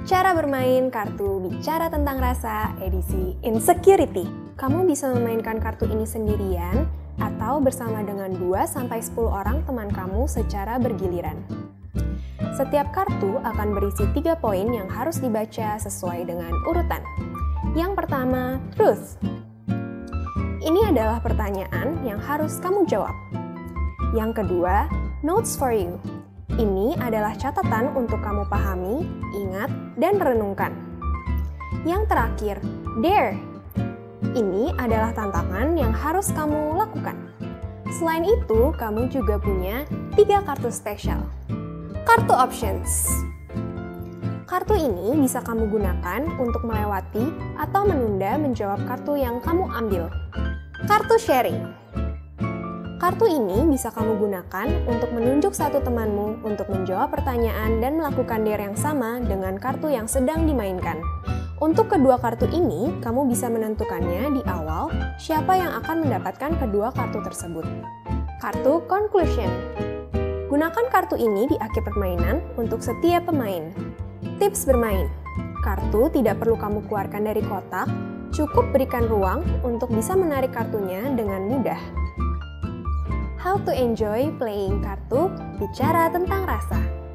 Cara bermain kartu Bicara Tentang Rasa edisi Insecurity. Kamu bisa memainkan kartu ini sendirian atau bersama dengan 2-10 orang teman kamu secara bergiliran. Setiap kartu akan berisi 3 poin yang harus dibaca sesuai dengan urutan. Yang pertama, truth. Ini adalah pertanyaan yang harus kamu jawab. Yang kedua, notes for you. Ini adalah catatan untuk kamu pahami, ingat, dan renungkan. Yang terakhir, dare. Ini adalah tantangan yang harus kamu lakukan. Selain itu, kamu juga punya 3 kartu spesial. Kartu options. Kartu ini bisa kamu gunakan untuk melewati atau menunda menjawab kartu yang kamu ambil. Kartu sharing. Kartu ini bisa kamu gunakan untuk menunjuk satu temanmu untuk menjawab pertanyaan dan melakukan dare yang sama dengan kartu yang sedang dimainkan. Untuk kedua kartu ini, kamu bisa menentukannya di awal siapa yang akan mendapatkan kedua kartu tersebut. Kartu conclusion. Gunakan kartu ini di akhir permainan untuk setiap pemain. Tips bermain. Kartu tidak perlu kamu keluarkan dari kotak, cukup berikan ruang untuk bisa menarik kartunya dengan mudah. How to enjoy playing kartu Bicara Tentang Rasa.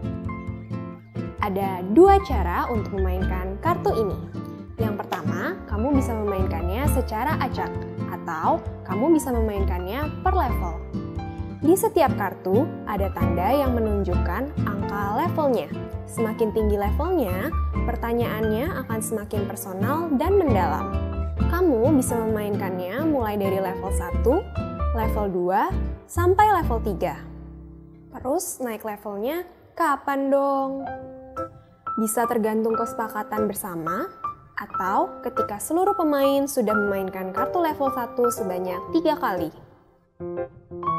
Ada 2 cara untuk memainkan kartu ini. Yang pertama, kamu bisa memainkannya secara acak atau kamu bisa memainkannya per level. Di setiap kartu ada tanda yang menunjukkan angka levelnya. Semakin tinggi levelnya, pertanyaannya akan semakin personal dan mendalam. Kamu bisa memainkannya mulai dari level 1, level 2, sampai level 3. Terus naik levelnya kapan dong? Bisa tergantung kesepakatan bersama, atau ketika seluruh pemain sudah memainkan kartu level 1 sebanyak 3 kali.